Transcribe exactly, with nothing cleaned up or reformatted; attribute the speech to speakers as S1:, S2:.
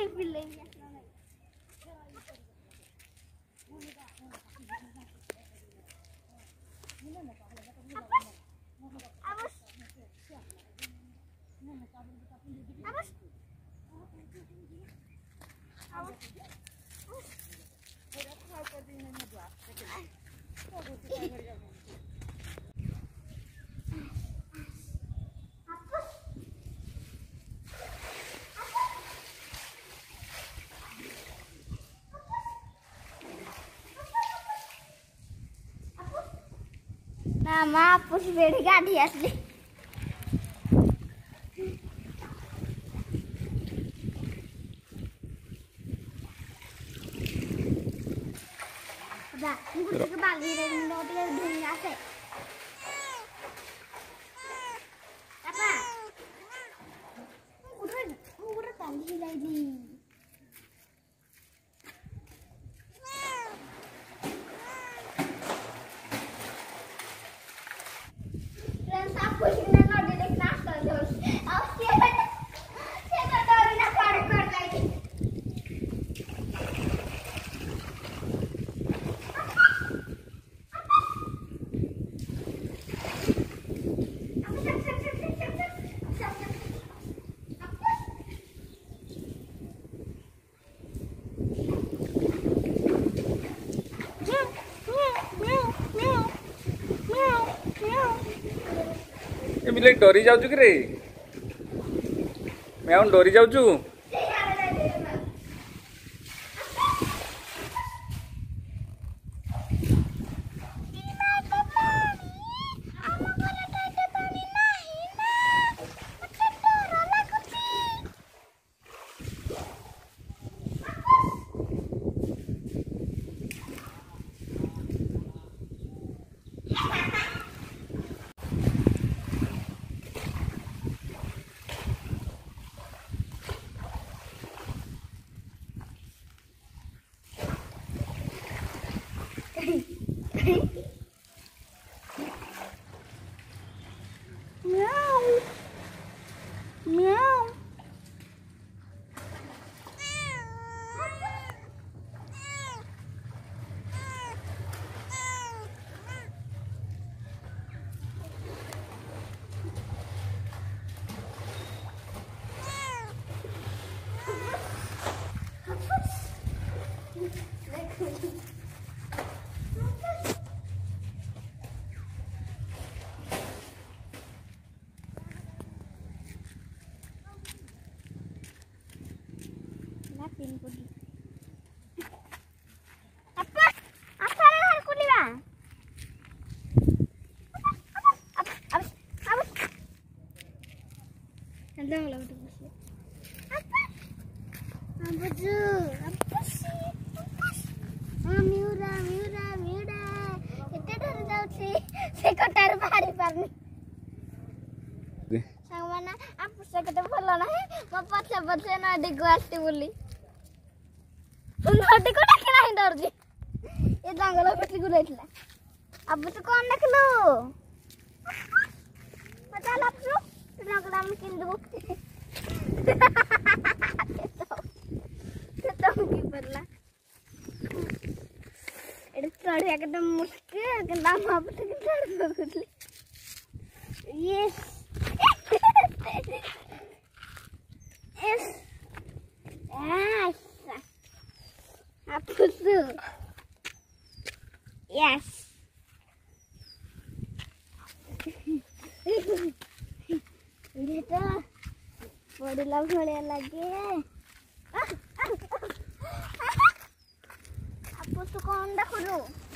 S1: Nama pus beri gadi asli. Udah, ini gue kebalik dari mau dia dunia asli. Apa? Udah, udah tadi lagi.
S2: बिले डरी जाऊँ कि रे मैं डरी जाऊँ
S1: Meow. Meow. Apa? Apa yang harus kuliah? Apa? Apa? Apa? Ada yang lalu tu. Apa? Apa tu? Apa sih? Apa sih? Ah, miura, miura, miura. Itu dari jauh sih. Saya kau taruh hari pagi. Sang mana? Apa saya ketemu bola na? Bapak saya baca na di gua asti buli. नोटी को देख रहा है डर जी ये जंगल में पिछली गुले थी अब तो कौन देख लो पता लग लो जंगल में किन दो तो तो की परला इधर चढ़ एकदम मुश्किल के नाम आप तो चढ़ सकते yes yes yes Apa tu? Yes. Ini tu, body love boleh lagi. Apa tu kau anda kudu?